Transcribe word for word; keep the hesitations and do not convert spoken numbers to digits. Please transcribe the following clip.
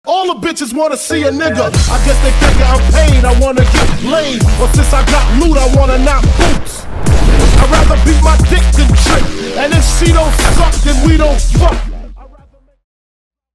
All the bitches wanna see a nigga. I guess they figure I'm paid, I wanna get laid. Or since I got loot, I wanna knock boots. I'd rather beat my dick than trick. And if she don't suck, then we don't fuck.